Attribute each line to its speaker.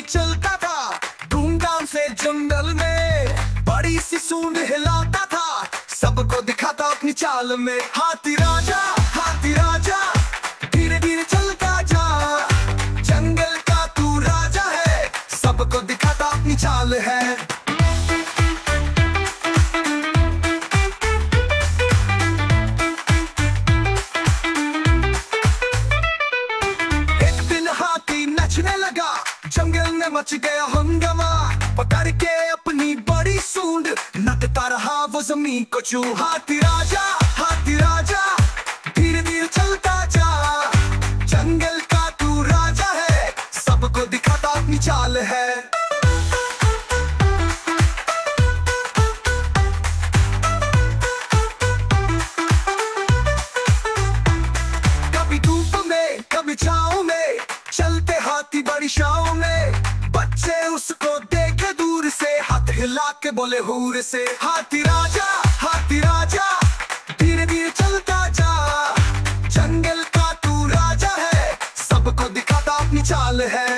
Speaker 1: चलता था धूमधाम से जंगल में, बड़ी सी सूंड हिलाता था, सबको दिखाता अपनी चाल में। हाथी राजा धीरे धीरे चलता जा, जंगल का तू राजा है, सबको दिखाता अपनी चाल है। एक दिन हाथी नचने लगा, जंगल में मच गया हंगामा, पकड़ के अपनी बड़ी सूंड नचता रहा वो जमीन को छू। हाथी राजा धीरे धीरे चलता जा, जंगल का तू राजा है, सबको दिखाता अपनी चाल है। कभी धूप में कभी छाँव में, चलते हाथी बड़ी शान में, बच्चे उसको देखे दूर से, हाथ हिला के बोले हूर से। हाथी राजा धीरे धीरे चलता जा, जंगल का तू राजा है, सबको दिखाता अपनी चाल है।